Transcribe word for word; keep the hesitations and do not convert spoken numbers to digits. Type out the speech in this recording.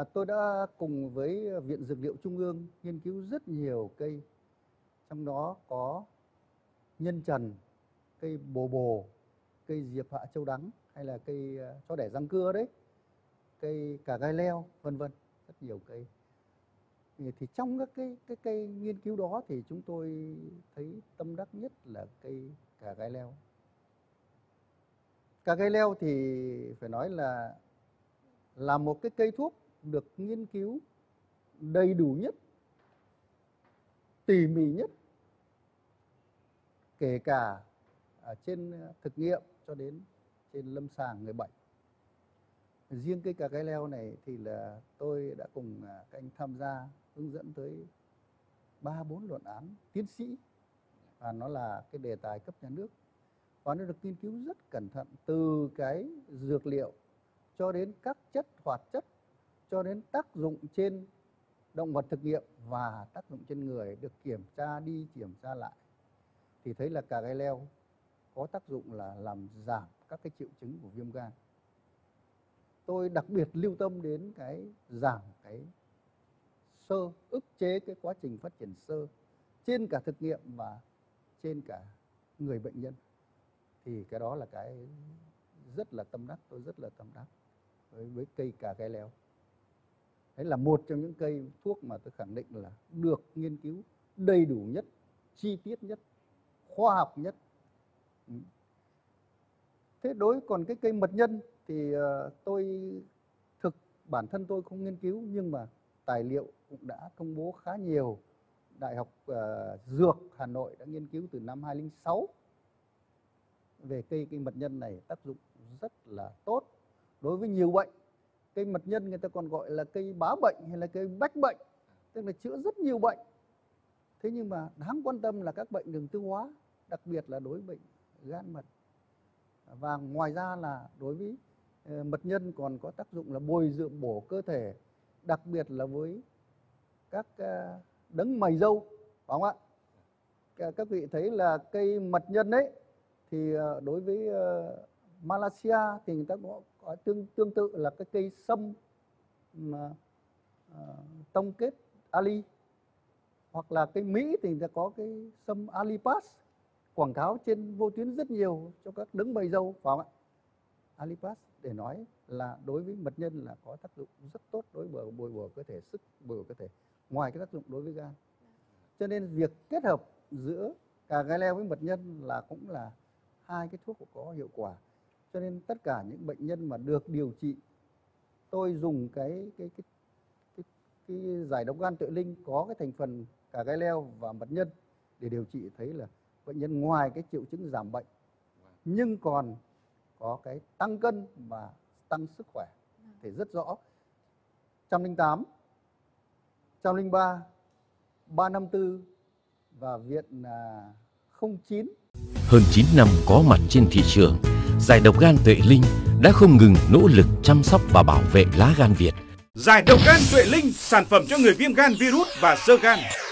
tôi đã cùng với Viện Dược liệu Trung ương nghiên cứu rất nhiều cây, trong đó có nhân trần, cây bồ bồ, cây diệp hạ châu đắng hay là cây chó đẻ răng cưa đấy, cây cà gai leo, vân vân, rất nhiều cây. Thì trong các cái, cái cây nghiên cứu đó thì chúng tôi thấy tâm đắc nhất là cây cà gai leo. Cà gai leo thì phải nói là là một cái cây thuốc được nghiên cứu đầy đủ nhất, tỉ mỉ nhất, kể cả ở trên thực nghiệm cho đến trên lâm sàng người bệnh. Riêng cây cà gai leo này thì là tôi đã cùng các anh tham gia hướng dẫn tới ba bốn luận án tiến sĩ, và nó là cái đề tài cấp nhà nước, và nó được nghiên cứu rất cẩn thận từ cái dược liệu cho đến các chất hoạt chất, cho đến tác dụng trên động vật thực nghiệm và tác dụng trên người được kiểm tra đi kiểm tra lại, thì thấy là cà gai leo có tác dụng là làm giảm các cái triệu chứng của viêm gan. Tôi đặc biệt lưu tâm đến cái giảm cái xơ, ức chế cái quá trình phát triển xơ trên cả thực nghiệm và trên cả người bệnh nhân. Thì cái đó là cái rất là tâm đắc, tôi rất là tâm đắc với, với cây cà gai leo. Đấy là một trong những cây thuốc mà tôi khẳng định là được nghiên cứu đầy đủ nhất, chi tiết nhất, khoa học nhất. Thế đối còn cái cây mật nhân thì uh, tôi thực bản thân tôi không nghiên cứu, nhưng mà tài liệu cũng đã công bố khá nhiều. Đại học uh, Dược Hà Nội đã nghiên cứu từ năm hai không không sáu về cây cây mật nhân này, tác dụng rất là tốt đối với nhiều bệnh. Cây mật nhân người ta còn gọi là cây bá bệnh hay là cây bách bệnh, tức là chữa rất nhiều bệnh. Thế nhưng mà đáng quan tâm là các bệnh đường tiêu hóa, đặc biệt là đối với bệnh gan mật. Và ngoài ra là đối với mật nhân còn có tác dụng là bồi dưỡng bổ cơ thể, đặc biệt là với các đấng mày râu, phải không ạ? Các vị thấy là cây mật nhân ấy thì đối với Malaysia thì người ta có, có tương tương tự là cái cây sâm mà, uh, tông kết Ali, hoặc là cây Mỹ thì người ta có cái sâm Alipas, quảng cáo trên vô tuyến rất nhiều cho các đấng mày râu, phải không ạ? Alipas để nói là đối với mật nhân là có tác dụng rất tốt đối với bồi bổ cơ thể, sức bồi bổ cơ thể, ngoài cái tác dụng đối với gan. Cho nên việc kết hợp giữa cà gai leo với mật nhân là cũng là hai cái thuốc có hiệu quả. Cho nên tất cả những bệnh nhân mà được điều trị, tôi dùng cái cái cái cái, cái giải độc gan tuệ linh có cái thành phần cà gai leo và mật nhân để điều trị, thấy là bệnh nhân ngoài cái triệu chứng giảm bệnh nhưng còn có cái tăng cân và tăng sức khỏe thì rất rõ. một trăm lẻ tám, một trăm lẻ ba, ba năm tư và viện không chín. Hơn chín năm có mặt trên thị trường, giải độc gan tuệ linh đã không ngừng nỗ lực chăm sóc và bảo vệ lá gan Việt. Giải độc gan tuệ linh, sản phẩm cho người viêm gan virus và xơ gan.